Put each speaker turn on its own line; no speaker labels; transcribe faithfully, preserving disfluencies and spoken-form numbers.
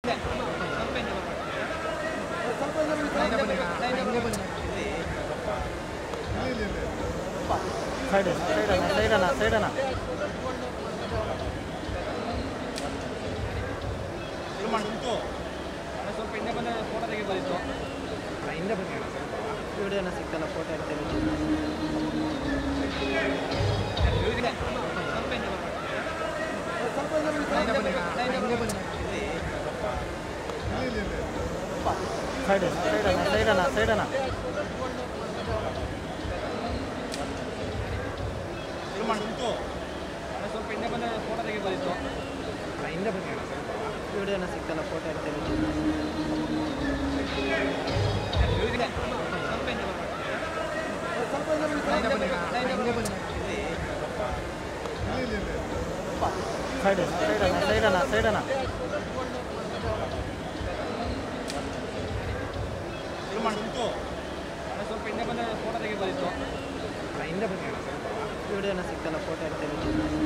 Side ಸೈಡನ ಸೈಡನ ಸೈಡನ
ಸ್ವಲ್ಪ ಹಿಂದೆ ಬಂದ ಫೋಟೋ ತೆಗಿಬೋದಿತ್ತು. ಹಿಂದೆ ಬನ್ನಿ
ವಿಡಿಯೋನ ಸಿಗ್ತಲ್ಲ ಫೋಟೋ ಇರ್ತೇವೆ. ಸೈಡ್ ಸೈಡನ ಸೈಡನ ಸೈಡನ
ಸ್ವಲ್ಪ ಹಿಂದೆ ಬಂದ ಫೋಟೋ ತೆಗಿಬೋದಿತ್ತು. ಹಿಂದೆ ಬನ್ನಿ
ವಿಡಿಯೋನ ಸಿಗ್ತಲ್ಲ ಫೋಟೋ ಇರ್ತೇವೆ. ಸೈಡ್ ಸೈಡನ ಸೈಡನ ಸೈಡನ
ಸ್ವಲ್ಪ ಹಿಂದೆ ಬಂದ ಫೋಟೋ ತೆಗಿಬೋದಿತ್ತು. ಹಿಂದೆ ಬನ್ನಿ
ವಿಡಿಯೋನ ಸಿಗ್ತಲ್ಲ ಫೋಟೋ ಇರ್ತೇವೆ.